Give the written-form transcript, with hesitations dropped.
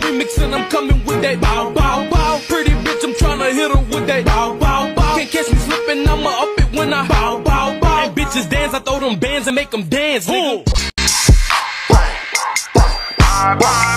remix and I'm coming with that bow, bow, bow. Pretty bitch, I'm tryna hit her with that bow, bow, bow. Can't catch me slipping, I'ma up it when I bow, bow, bow. And bitches dance, I throw them bands and make them dance, nigga.